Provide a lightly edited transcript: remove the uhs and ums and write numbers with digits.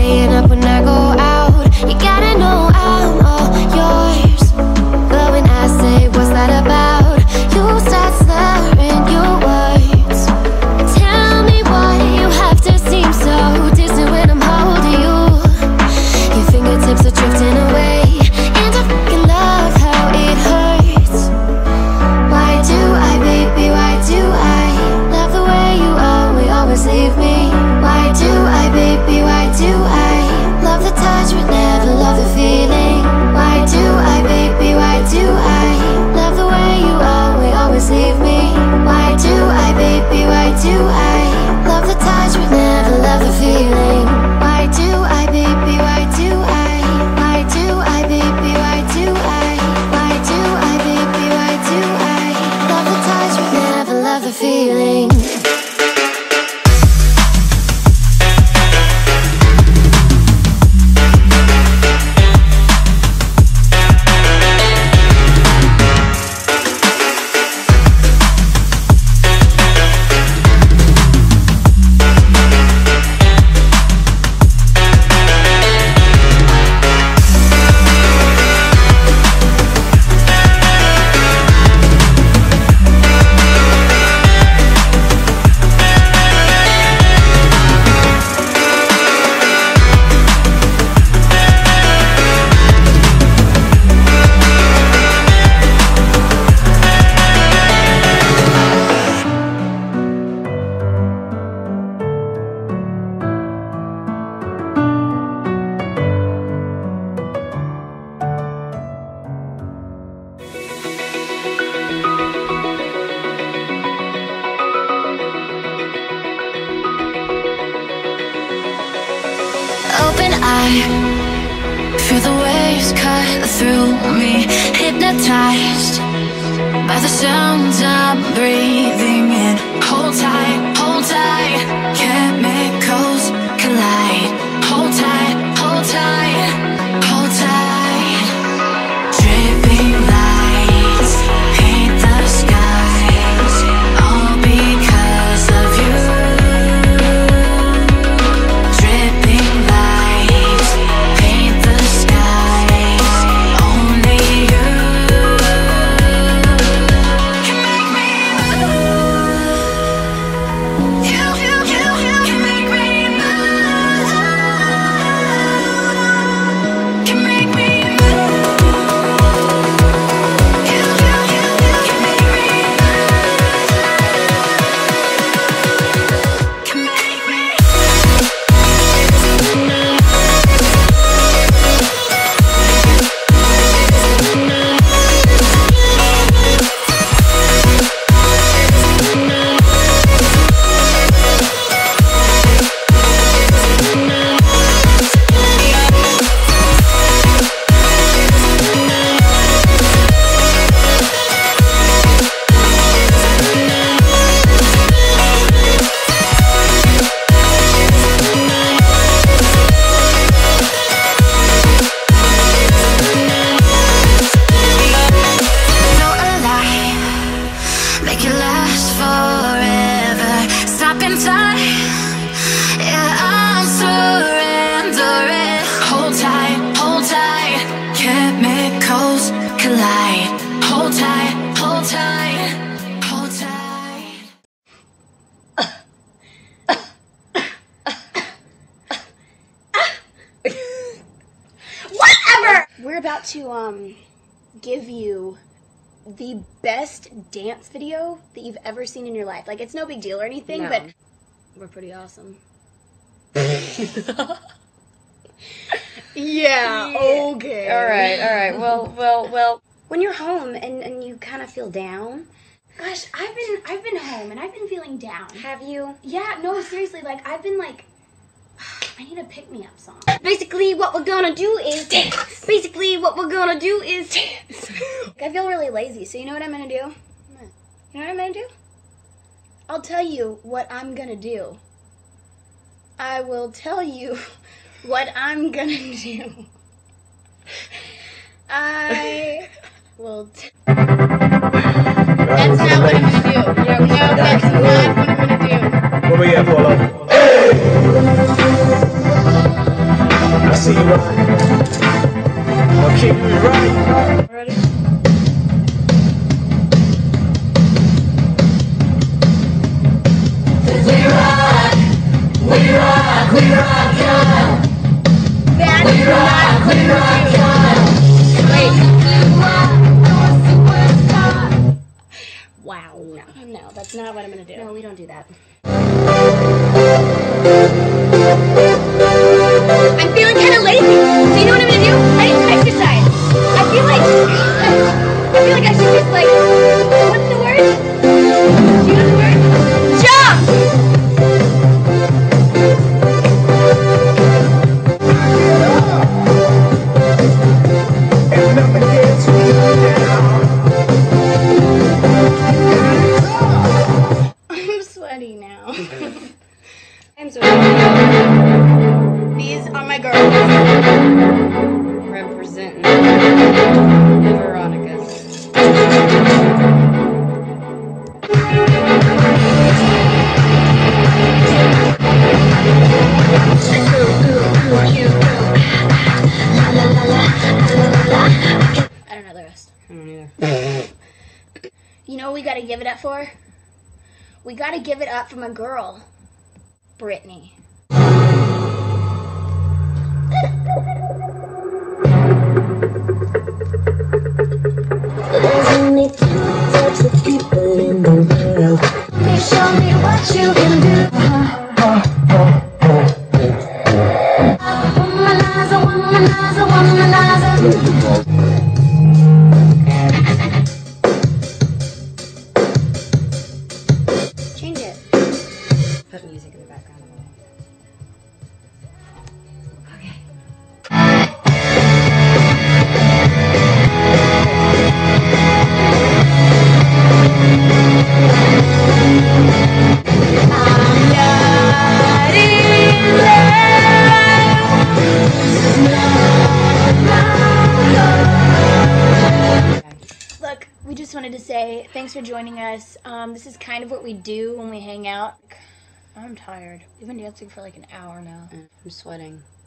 staying up when I go out. You gotta know I'm all yours. But when I say what's that about, you start slurring your words. Tell me why you have to seem so distant when I'm holding you. Your fingertips are drifting away, and I fucking love how it hurts. Why do I, baby, why do I love the way you always leave me? Why do I, baby, why do I love the touch but never love the feeling? Why do I, baby, why do I love the way you always leave me? Why do I, baby, why do I love the touch but never love the feeling? Why do I, baby, why do I? Why do I, baby, why do I? Why do I, baby, why do I love the touch but never love the feeling? Open eye, feel the waves cut through me, hypnotized by the sounds I'm breathing in. Hold tight, chemicals collide. Hold tight, hold tight, hold tight. Dripping lights paint the skies, all because of you. Dripping lights paint the skies, only you can make me move. You can make me move. Can make me move. You can make me move. Can make me. No, alive, make it last forever. Stop in time, yeah, I'm surrendering. Hold tight, chemicals collide. Hold tight, hold tight, hold tight. Whatever! We're about to give you the best dance video that you've ever seen in your life. Like, it's no big deal or anything, No. but we're pretty awesome. Yeah, okay. All right. Well. When you're home and you kind of feel down, gosh, I've been home and I've been feeling down. Have you? Yeah, no, seriously, like, I've been like, I need a pick-me-up song. Basically, what we're gonna do is dance. Basically, what we're gonna do is dance. I feel really lazy, so you know what I'm gonna do? You know what I'm gonna do? I'll tell you what I'm gonna do. I will tell you what I'm gonna do. I will. That's not what I'm gonna do. No, that's not what I'm gonna do. What we at, Polo? Okay, we're ready. Ready? We rock, yeah. That's wow. No, that's not what I'm gonna do. No, we don't do that. I'm feeling kind of lazy. So you know what I'm gonna do? I need some exercise. I feel like I should just like, what's the word? Do you know the word? Jump! And nothing gets me down. I'm sweaty now. I'm so sorry. These are my girls. Representing the Veronicas. I don't know the rest. I don't either. You know what we gotta give it up for? We gotta give it up for my girl, Brittany. There's only two types of people in the world. Please show me what you can do. Womanizer, womanizer, womanizer. Change it. Put music in the background. Look, we just wanted to say thanks for joining us. This is kind of what we do when we hang out. I'm tired. We've been dancing for like an hour now. I'm sweating.